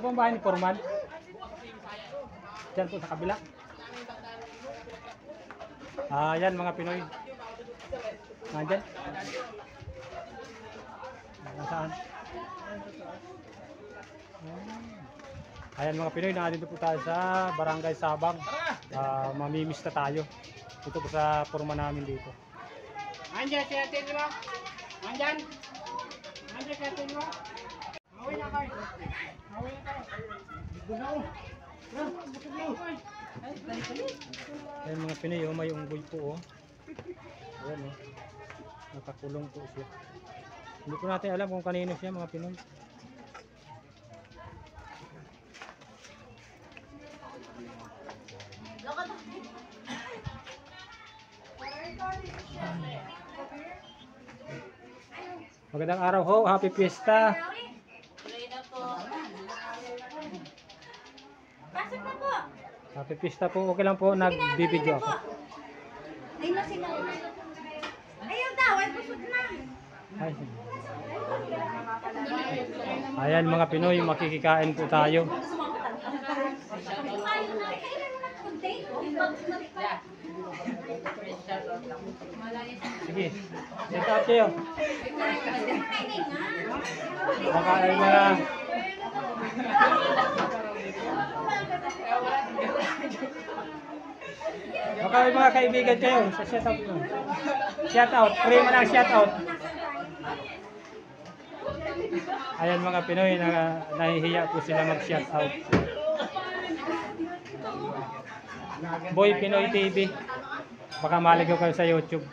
po ang bahay ni Foreman? Diyan po sa kabila. Yan mga Pinoy. Nandyan? Nasaan? Ayan mga Pinoy, nandito po tayo sa Barangay Sabang. Mamimiss na tayo. Ito po sa Foreman namin dito. Andiyan si Ate Lua. Andiyan. Andiyan si Ate Lua. Away na kayo. Away na kayo. Gunaw. Ayan mga Pinoy, may unggoy po. Ayan nakakulong po siya. Hindi po natin alam kung kanino siya mga Pinoy. Magandang araw ho, happy fiesta. Pasok na po. Happy fiesta po, okay lang po, nagbibideo ako. Ayun na sila. Ayun daw, ay busog na. Ay. Ayan mga Pinoy, makikikain po tayo. Sige, set out kayo. Makain na. Okay mga kaibigan kayo, sa shout out mo. Shout out, free mo lang shout out. Ayan mga Pinoy, nahihiya po sila mag shout out. Boy Pinoy TV. Baka maligaw kayo sa YouTube.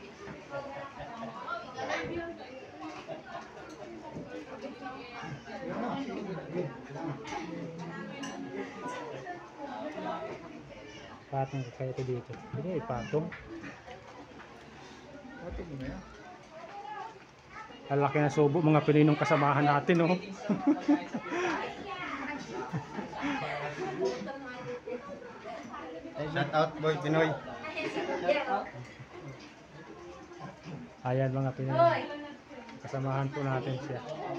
Patong kayo ito dito. Hindi, patong. Ang laki na subo mga Pininong kasamahan natin, oh. Shout out Boy Pinoy. Ayan mga Pinoy. Kasamahan po natin siya.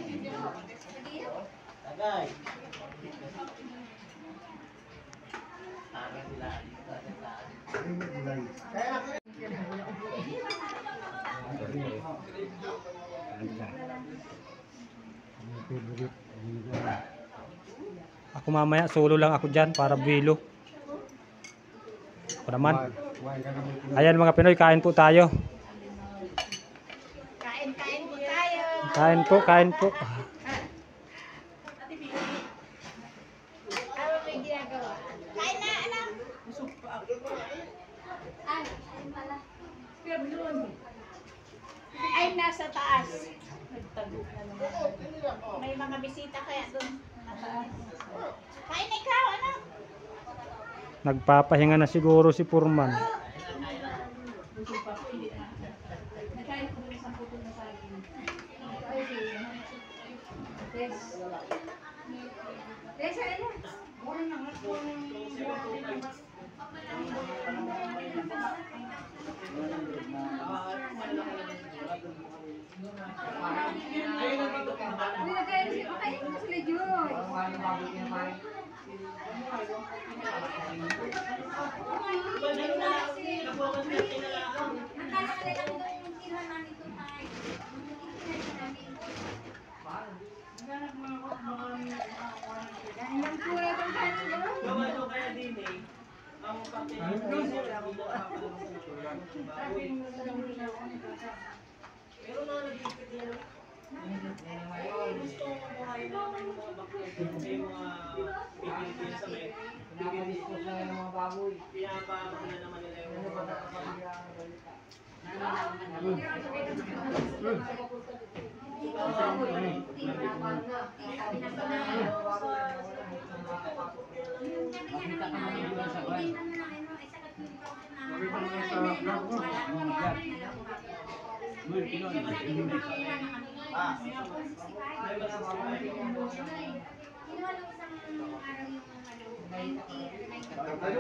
Ako mamaya solo lang ako dyan para bilo. Ako naman. Ayan mga Pinoy, kain po tayo. Kain po tayo. Kain po, kain po. Ano may ginagawa? Kain na, anak. Ay pala. Ay, nasa taas. May mga bisita kaya doon. Kain ikaw, anak. Nagpapahinga na siguro si Foreman.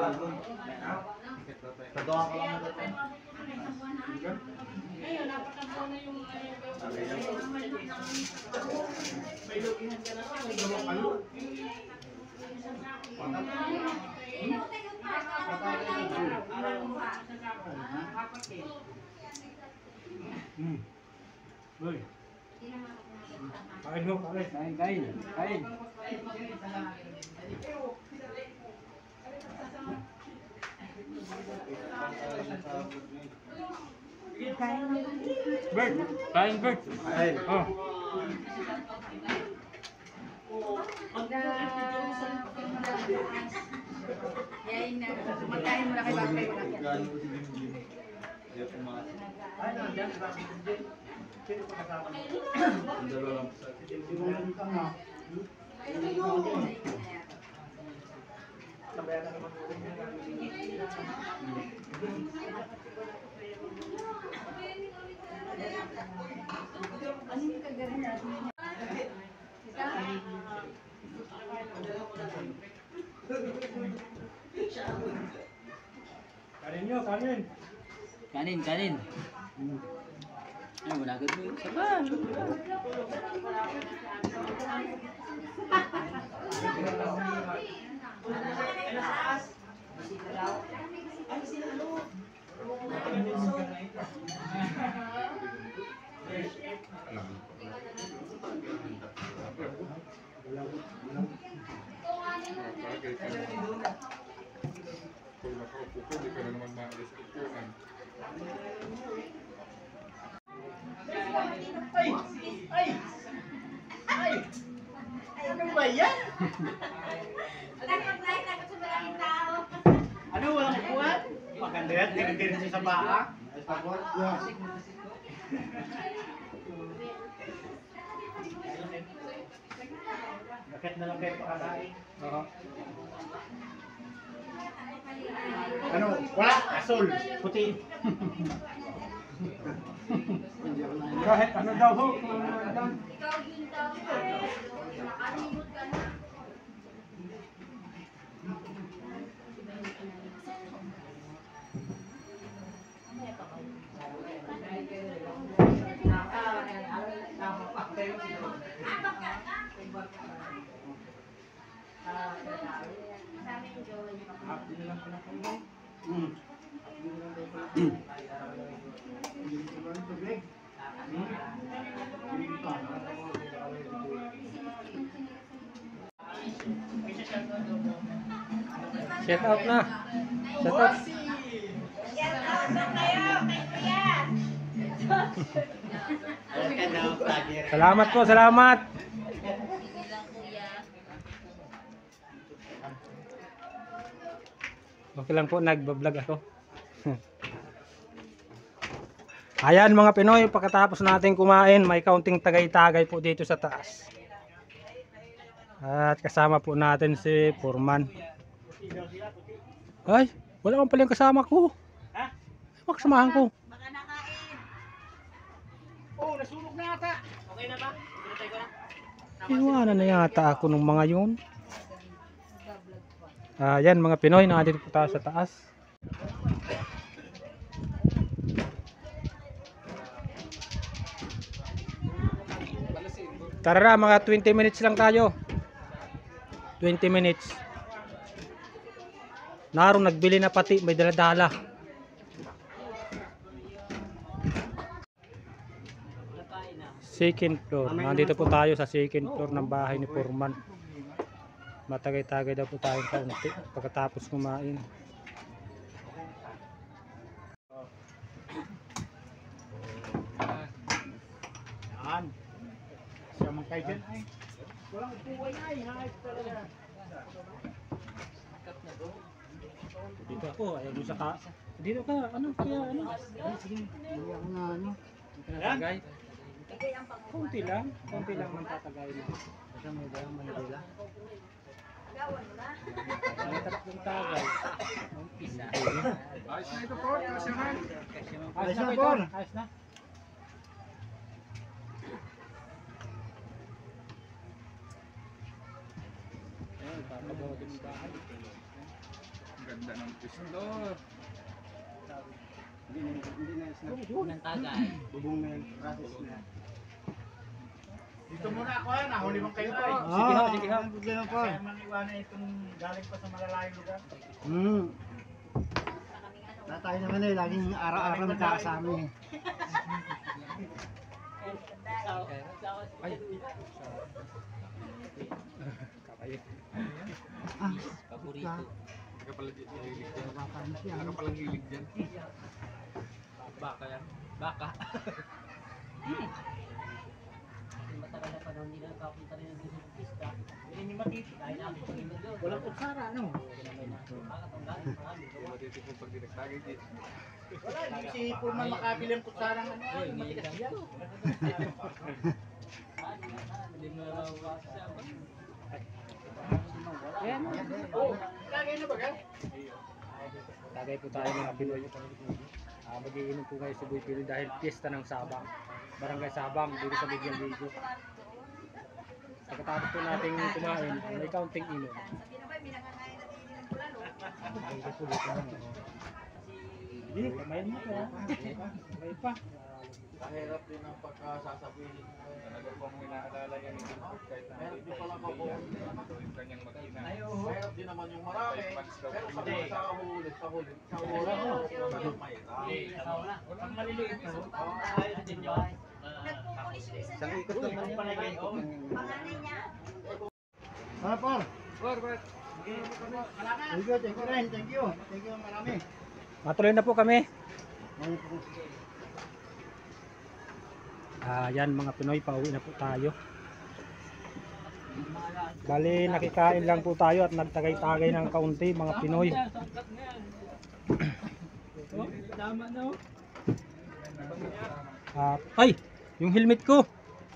Paggawa ko lang ito. Ayun, napaka Uy. Kain ho, kain. Kain. Bert, kain Bert. Kain. Oh. Yain na. Magkain mo na kay Bakay. Kanin nyo, kanin. Kanin. Ay, wala ka doon. Saban. Kung nakaupo ko, di ka na naman maalis sa upuan. Ano ba yan? Nag-apply na sa maraming tao. Ano, walang upuan? Maganda yan, diretso sa baa. Bakit na lang kayo pakakain? Oo. Ano? Wala, asol, puti. Kahit ano daw ho, kung ano daw. Ikaw yun daw. Nakalimot ka na. Sabi ni Joey. Set out na. Set out. Yan out na kayo kay Kuya. Salamat po, salamat. Okay lang po, nagbablog ako. Ayan mga Pinoy, pagkatapos natin kumain, may kaunting tagay-tagay po dito sa taas. At kasama po natin si Foreman. Ay, wala kang pala yung kasama ko. Ha? Makasamahan ko. Baka nakain. Oh, nasunog na ata. Okay na ba? Pinatay ko na. Iwanan na yata ako ng mga yun. Ayan mga Pinoy, nandito po tayo sa taas. Tara, mga 20 minutes lang tayo. 20 minutes. Narong nagbili na pati, may daladala. Second floor. Nandito po tayo sa second floor ng bahay ni Foreman. Matagay-tagay daw po tayong kaunti pagkatapos kumain. Yan. Siya man kayo dyan ay. Walang upuan ay. Hayop talaga. Dito ako, ayaw mo sa ka. Dito ka, ano kaya ano? Sige, hindi ako na ano. Tatagay. Kunti lang ang tatagay na. Kasi may dalang Manila. May tatlong tagay. Ayos na ito po, kasyahan. Ayos na po ito. Ayos na. Ayun, papagawa din yung bahay. Ang ganda ng pisto. Hindi na snap. Unang tagay. Bubong na yung process na. Dito muna ako ha, nahuli mong kayo ay. Sige ho, sige ho. Ang problema po. Kaya maniwanan itong galing pa sa malalayong lugar. Tayo naman eh, laging araw-araw nagkakasama eh. Ay. Kakayo. Paborito. Nakapalang hilig dyan. Babakan siya. Nakapalang hilig dyan. Baka yan. Baka. Matagal na panahon nila nakapunta rin ng pista. Hindi matiti. Kaya na ako pag-iba doon. Walang kutsara, ano? Baka tanggalin. Marami. Hindi matiti kung pag dinagtagay dyan. Wala, hindi si Pullman makabili ang kutsara ng ano. Uy, Matigas ngayon yan. Hindi mo mawawasan siya. Ayan. Oh, lagay na ba ka? Tagay po tayo mga Pinoy. Mag-iinom po ngayon sa Boy Pinoy dahil piyesta ng Sabang. Barangay Sabang, dito sa Bigyang Video. Pagkatapos po nating kumain, may kaunting inom. Hindi, kamayin mo po. Kamay pa. Kahirap din ang pagkasasabihin. Talaga pong inaalala yan yung kahit na Meron hindi din pala pa ako. yung kanyang mag-ina. Mahirap din naman yung marami. Pero pag sa huli, sa huli. Sa huli. Pag maliliit na. Ayos din yun. Nagpupulis yung isa Isang niya. ikot lang man Panganay niya. Ano po? Thank you, thank you rin. Thank you. Thank you marami. Matuloy na po kami. Ngayon po. Yan mga Pinoy, pauwi na po tayo. Bali, nakikain lang po tayo at nagtagay-tagay ng kaunti mga Pinoy. Tama na. At, ay! Yung helmet ko!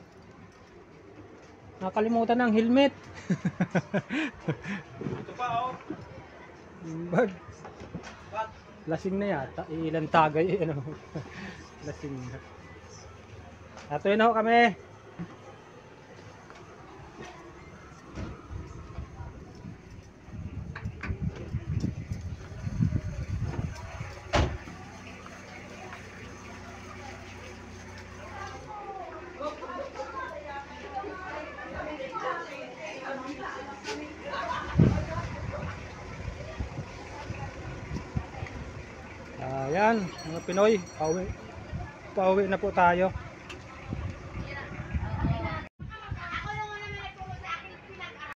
Nakalimutan ng helmet! Ito pa oh. Bag. Lasing na yata. Ilan tagay. Ano? Lasing na. At yun na ho kami. Ayan, mga Pinoy, pauwi na po tayo.